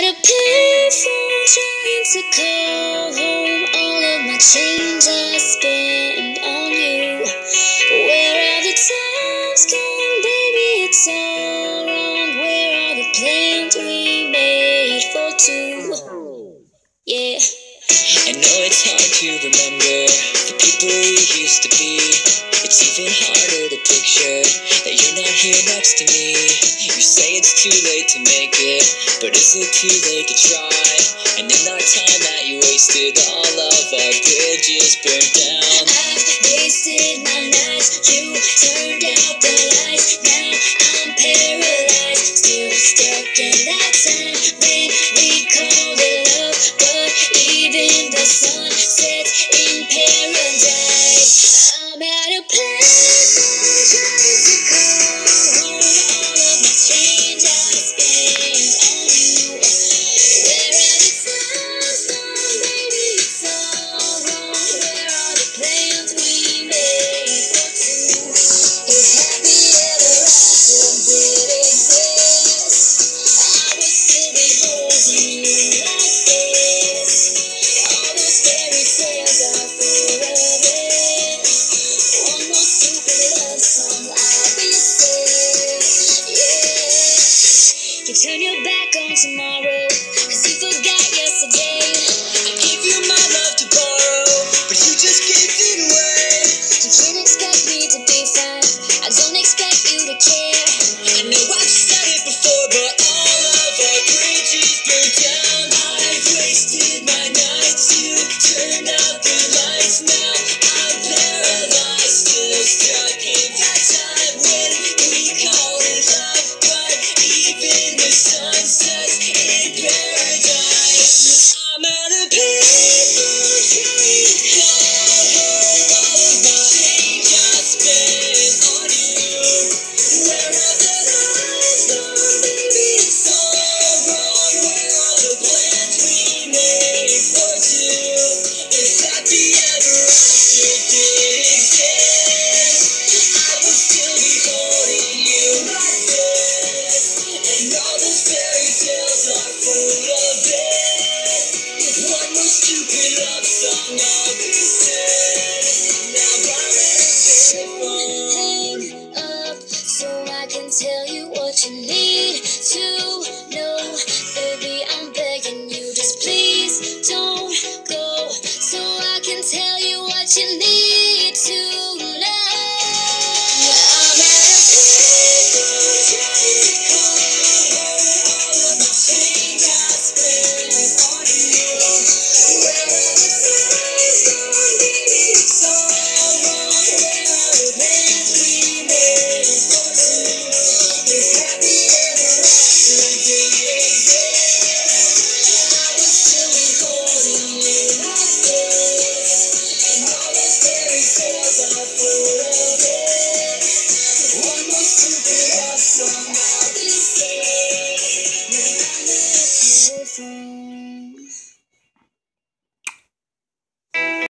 a payphone trying to call home. All of my change I spent on you. Where are the times gone, baby? It's all wrong. Where are the plans we made for two? Yeah. I know it's hard to remember the people we used to be. It's even harder to picture that you're not here next to me. You say it's too late to make it, but is it too late to try? And in our time that you wasted, all of our bridges burned down. I've wasted my nights, you turned out the lights. Now I'm paralyzed, still stuck in that time when we called it love. But even the sun sets in paradise. I'm at a payphone trying to call home. All of my change I spent on you. Where are the times gone, baby? It's all wrong. Where are the plans we made for two? If happy ever after did exist, I would still be holding you like this. All those fairy tales are full of it. One more stupid love song, I'll be sick. Yeah. You turn your back on tomorrow, 'cause you forgot yesterday. I give you my love to borrow.